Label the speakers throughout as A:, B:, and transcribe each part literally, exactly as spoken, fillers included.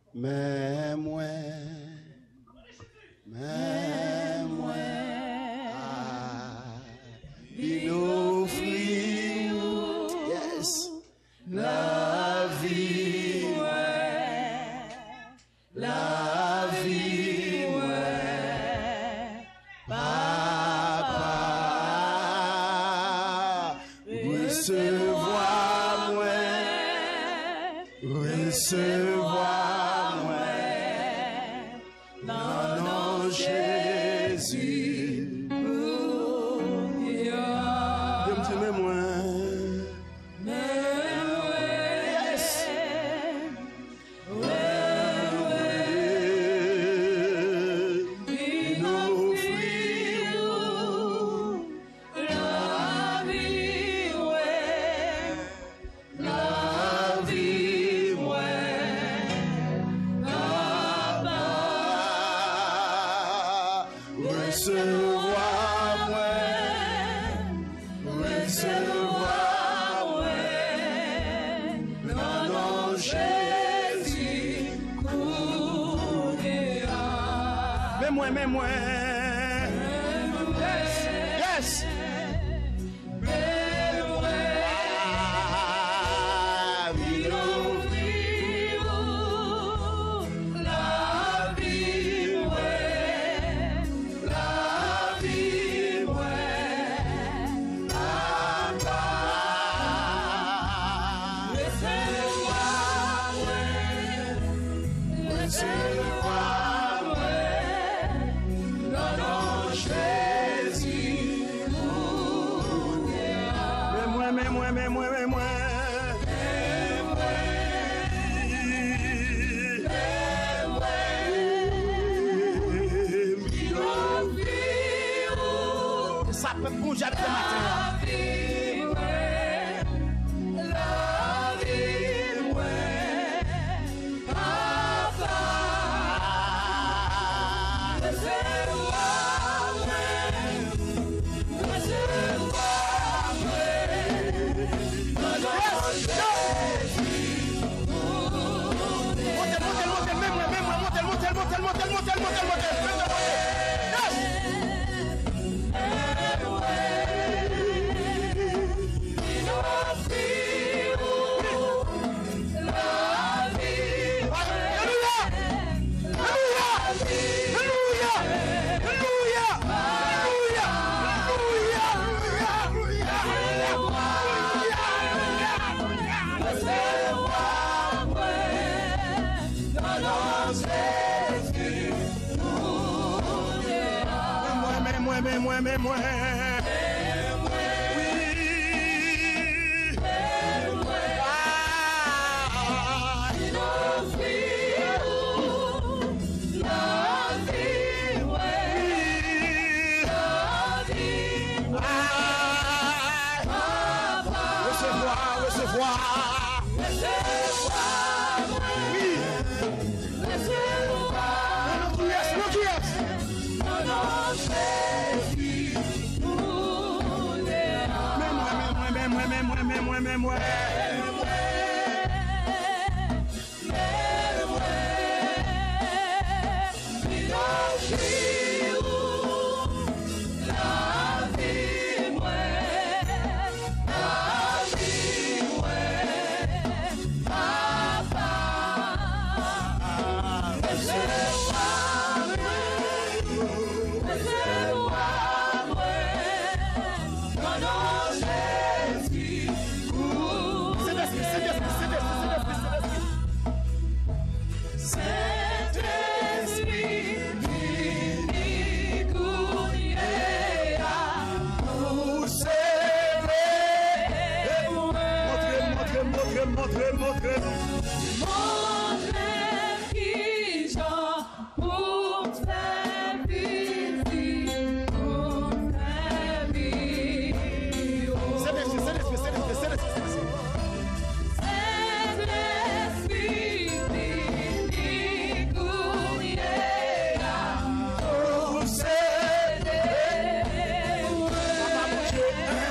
A: mais moi, mais moi, ah, il offrit, yes, la vie, la vie, papa, recevoir moi, recevoir moi, dans nom Jésus.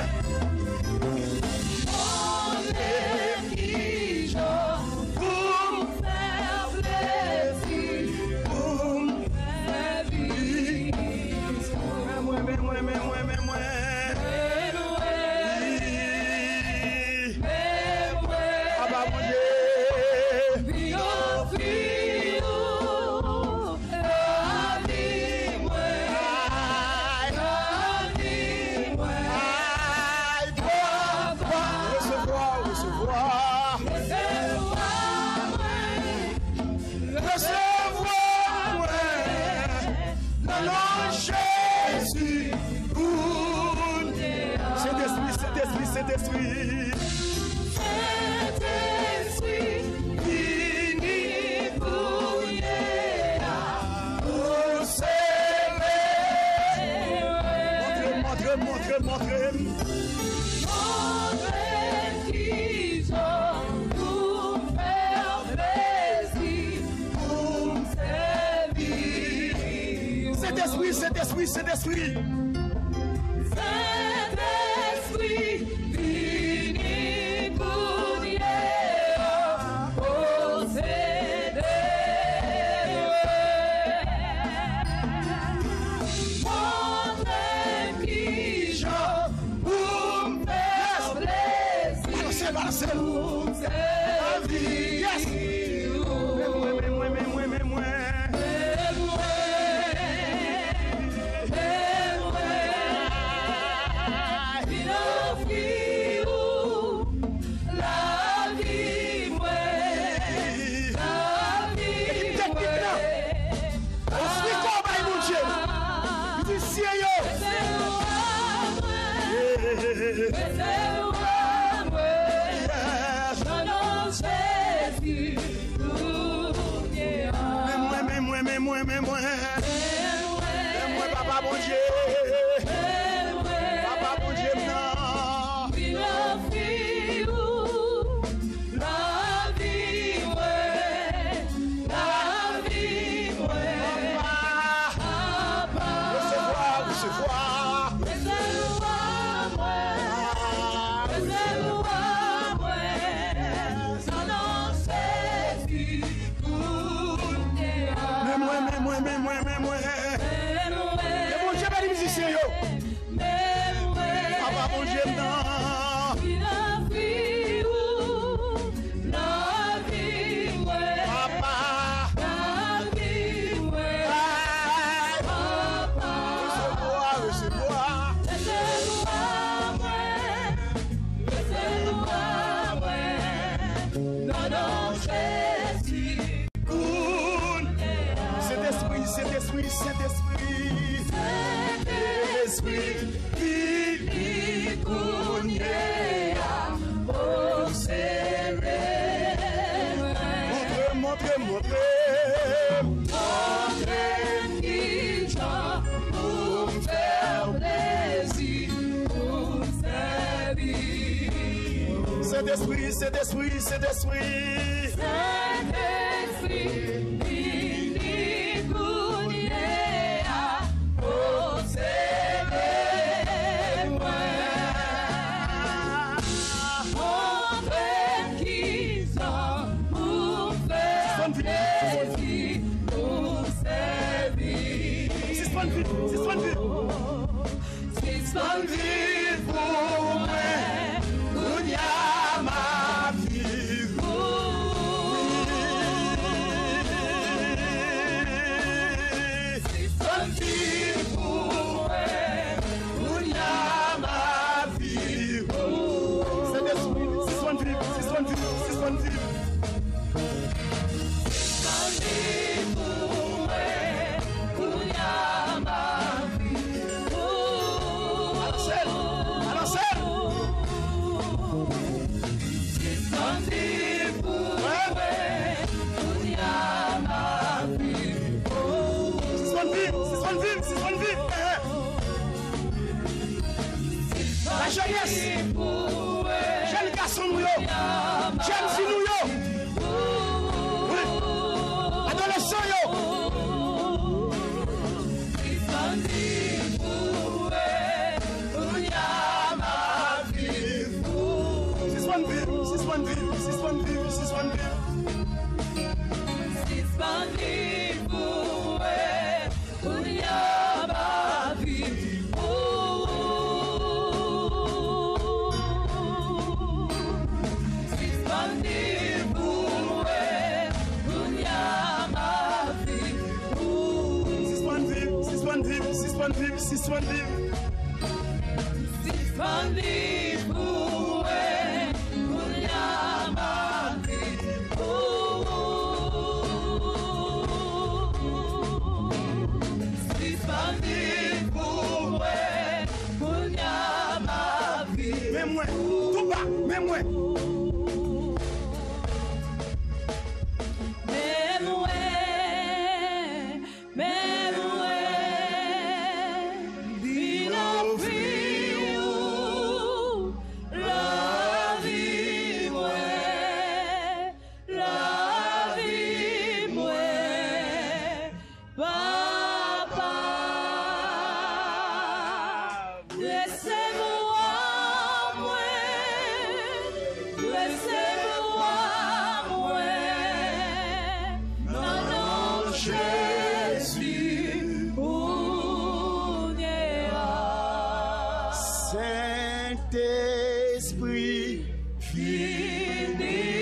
B: Pour
A: Saint-Esprit.
B: Saint-Esprit, vini pour hier, pour s'aimer.
A: Montrez, montrez, montrez.
B: Montrez qui sont pour faire plaisir, pour me servir.
A: Saint-Esprit, Saint-Esprit, Saint-Esprit.
B: Saint-Esprit, vini pour hier, pour s'aider. Montrez qui sont pour me faire plaisir,
A: Balancez, balancez.
B: pour me servir.
A: Yes. Mais moi, mais moi, mais moi, mais moi. Mais moi, mais moi, mais moi. Mais moi, papa, bon Dieu. Papa, bon Dieu, non. Recevoir, recevoir. Mais moi, mais moi, mais moi, mais moi. Mais bon Dieu, pas les musiciens, yo. Papa, bon Dieu, non. Papa. Recevoir, recevoir. Saint-Esprit, Saint-Esprit, Saint-Esprit. Saint-Esprit, vini pour hier, pour s'aimer. Montrez, montrez, montrez.
B: Montrez qui chante pour me faire plaisir, pour me servir.
A: Saint-Esprit, Saint-Esprit, Saint-Esprit.
B: Saint-Esprit, vini pour hier, pour s'aimer. Montrez qui chante pour me faire plaisir, pour me servir.
A: Six points de vue, six points de vue.
B: Six points de vue pour moi, pour y a ma vie. Six points de vue pour moi, pour y a ma vie.
A: Saint-Esprit, six points de vue, six points de vue, six points de vue.
B: Six points de vue pour moi, pour y a ma vie.
A: À la scène.
B: Six points de vue pour moi, pour y a ma vie.
A: Six points de vue, six points de vue, six points de vue. La jeunesse, jeune garçon nous yo, jeune fille nous yo, oui, adolescent yo.
B: Six points de vue pour moi, pour y a ma vie.
A: Six points de vue, six points de vue, six points de vue, six points de vue.
B: Six points de vue pour moi, pour y a ma vie. Six points de vue pour moi, pour y a ma vie.
A: Six points de vue, six points de vue, six points de vue, six points de vue.
B: Six points de vue pour moi, pour y a ma vie. Six points de vue pour moi, pour y a ma vie.
A: Mais moi, tout mais moi.
B: Saint-Esprit, viens.